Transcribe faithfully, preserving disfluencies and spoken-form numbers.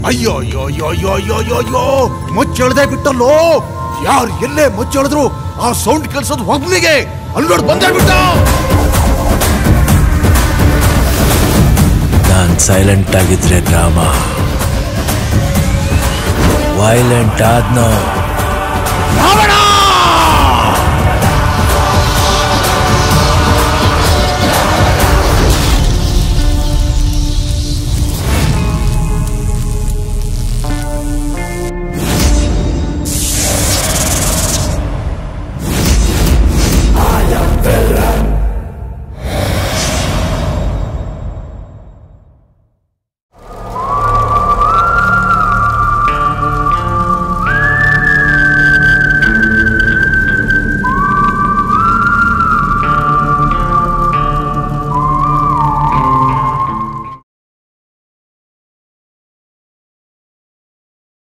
ಅಯ್ಯೋ ಅಯ್ಯೋ ಅಯ್ಯೋ ಅಯ್ಯೋ ಅಯ್ಯೋ ಅಯ್ಯೋ ಅಯ್ಯೋ ಮುಚ್ಚಳ್ದೆ ಬಿಟ್ಟಲ್ಲೋ. ಯಾರು ಎಲ್ಲೇ ಮುಚ್ಚಳಿದ್ರು ಆ ಸೌಂಡ್ ಕೇಳಿಸೋದು ಒಬ್ಬನಿಗೆ. ಅಲ್ಲಿ ನೋಡಿ ಬಂದೇ ಬಿಟ್ಟ. ನಾನ್ ಸೈಲೆಂಟ್ ಆಗಿದ್ರೆ ಡ್ರಾಮಾ, ವೈಲೆಂಟ್ ಆದ್ನೋ